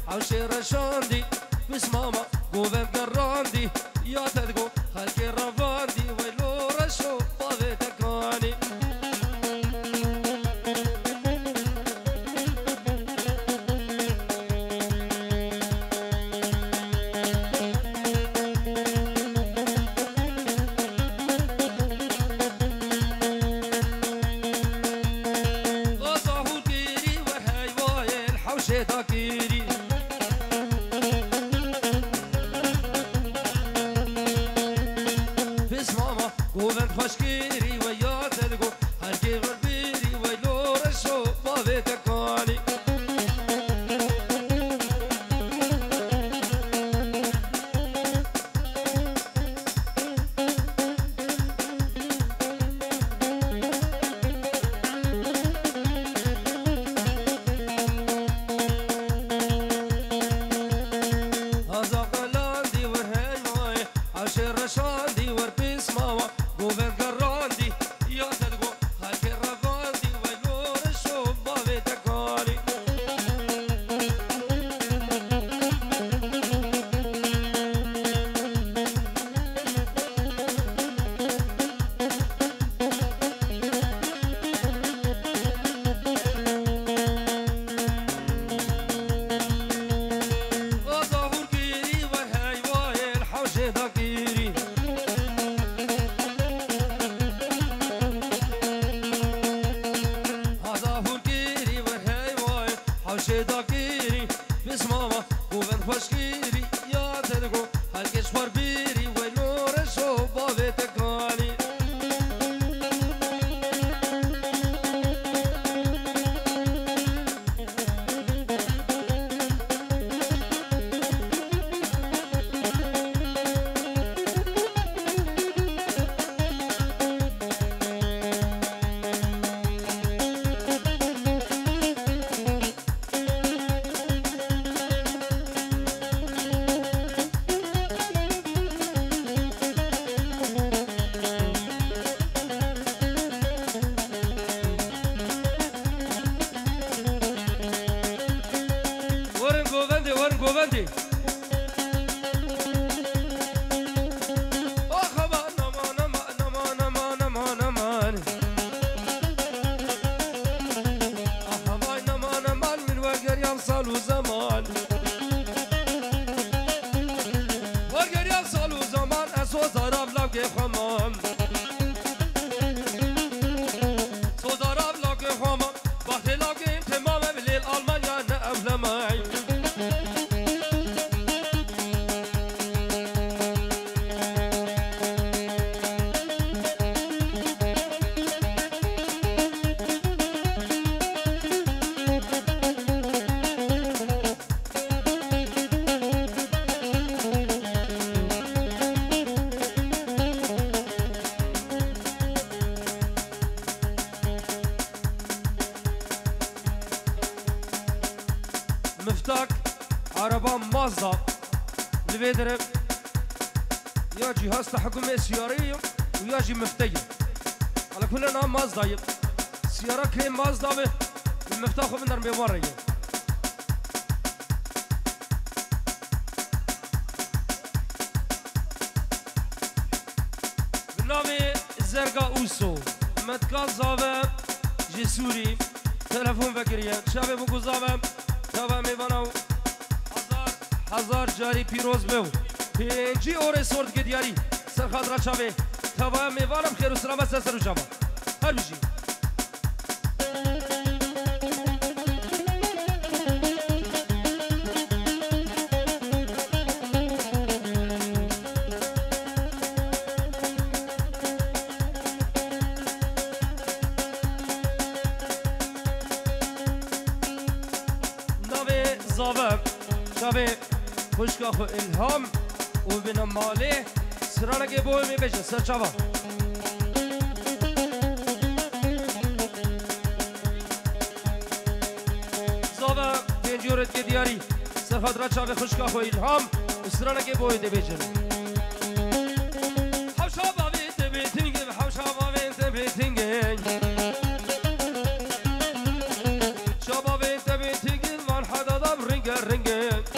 حوشي رشاندي بس ماما قوبم قراندي يا تدقو خلقي رفاندي ويلو رشو طاغي تكاني غزاهو كيري وهاي وايل حوشي تاكيري قوبم خشكيري ويا تدقو هركي غربيري ويلو رشو طاغي تكاني هذا قلاندي ورهي ماي عشر رشاندي وربيس ماما قوبم قراندي يا تدقو هالكي رفاندي ويلو رشو طاغي تكاني غزاهور كيري وهاي وايل حوشي داكيري حوشي داكيري بس ماما قوبم خشكيري يا تدقو هالكش فربيري ويلو رشو طاغي تكاني ورن قوبندي اخ امان امان امان امان امان امان اخ امان امان من وقر يمصل وزمان وقر يمصل وزمان اسو ضرب لك خمام سو ضرب لك خمام وقت لك تمام بالليل المانيا نقبل معي مفتاك عربة مازدا لبيدرب يا جهاز تحكم سياري ويا جي مفتاح على كلنا مازدا سيارة كريم مازدا المفتاح من نرمي مرة بالنامي زرقاء اوسو متكاز زابم جسوري تلفون فكرية شابه بوكو زابم تابع میبانم هزار جاری پیروز بو پیجی اوره سورد که دیاری سر خاطر چاوه تابع میبانم خیر و سلامت سر و جواب هر بیشی شبه خوشگاه خو الهام و بنا ماله سرانگه بوی می بشه سر چاوا زاوه پنجورت که دیاری سر خاطر چاوه خوشگاه خو الهام و سرانگه بوی ده بشه حوشا باوی تبیتینگه حوشا باوی تبیتینگه شبابی تبیتینگه من حدا دم رنگه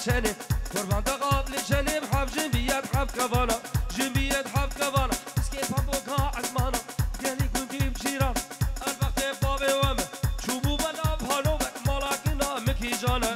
لشنب قربان تقاب لشنب حب جنبيات حب كفانا جنبيات حب كفانا اسكيت حبوكا عزمانا قالي كنتي بجيران البقت بابي وامه شوبو بنا بهانو ملاكنا مكي جانا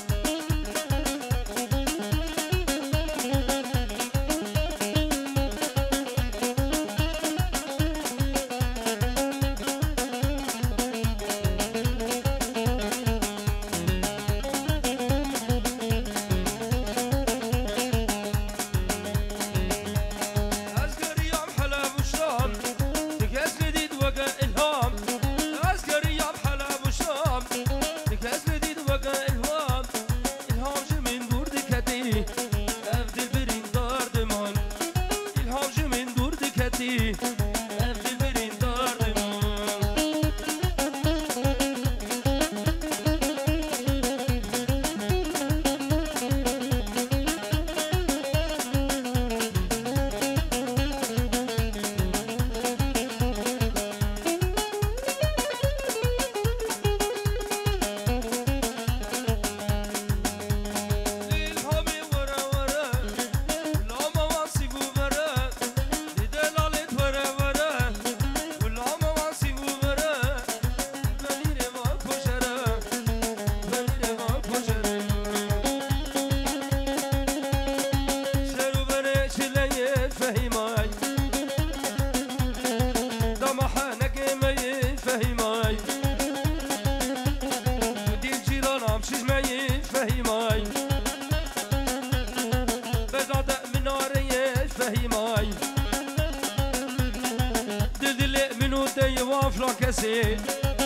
كسي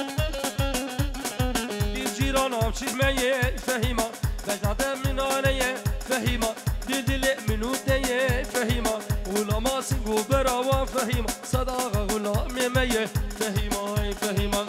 دير جيرانام شجمية فهيمة بجادة من عليا فهيمة دل منو تيه فهيمة ولا ما سنقو براوا فهيمة صداقة ولا ميمية فهيمة فهيمة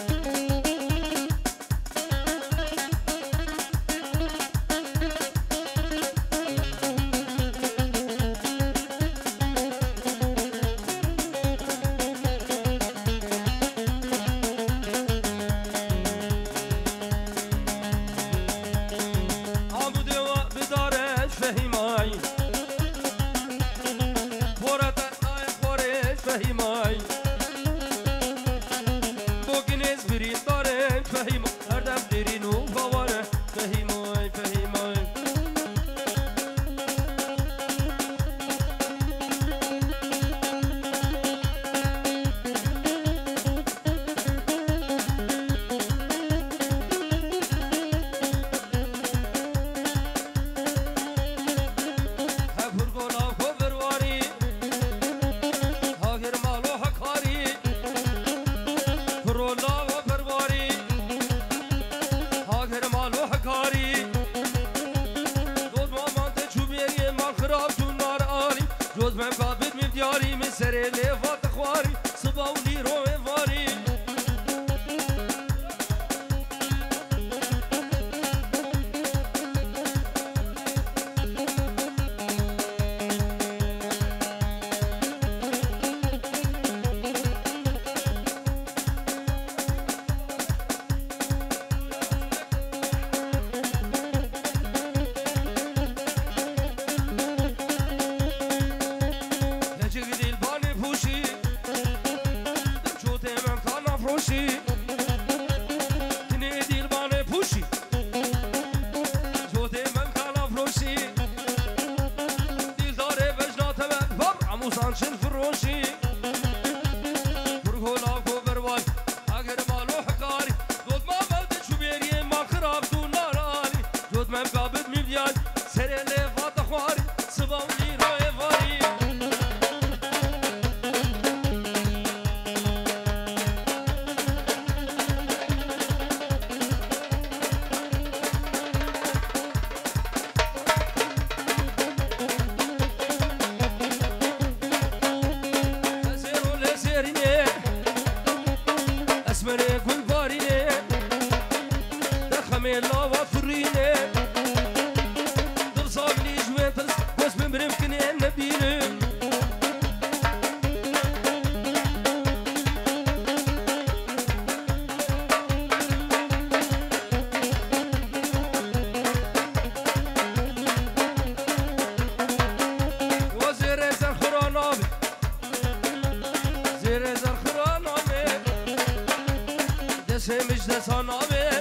مجد صنابي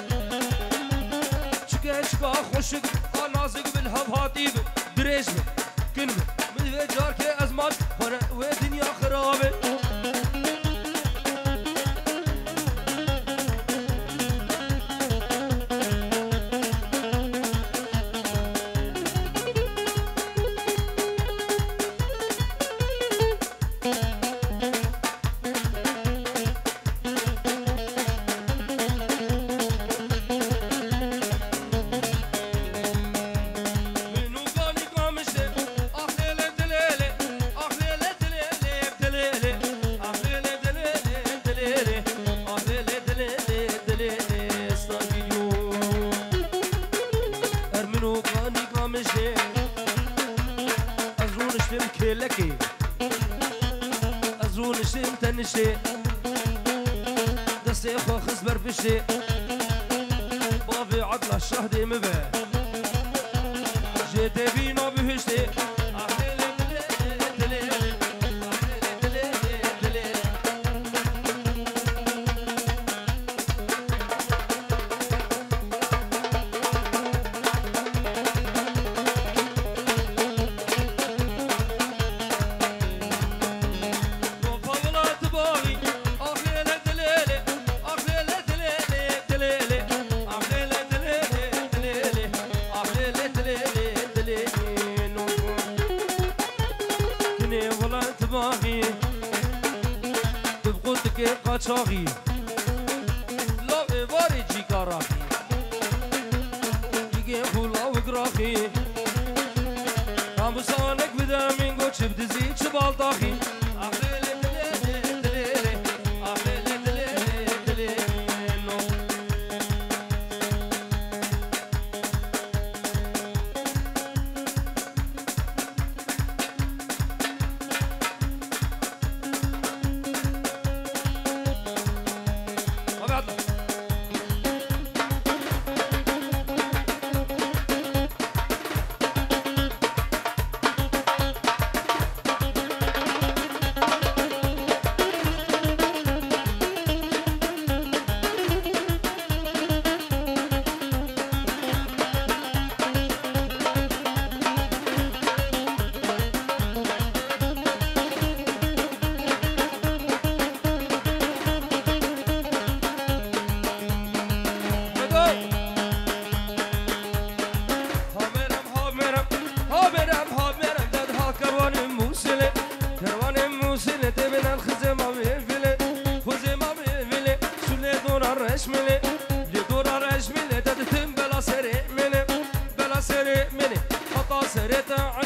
شكا خوشك نازك بالهبهاتي دريش كلمة من جارك أزمان ودنيا خرابة دستي خو خزبر بشي بابي عقل الشهدي مبا جيتي بينا بهشتي قاچاقی لا باری چی کاراقی دیگه خولا و گراقی همسانک بدم این گو چه بدزی چه بالتاقی سرت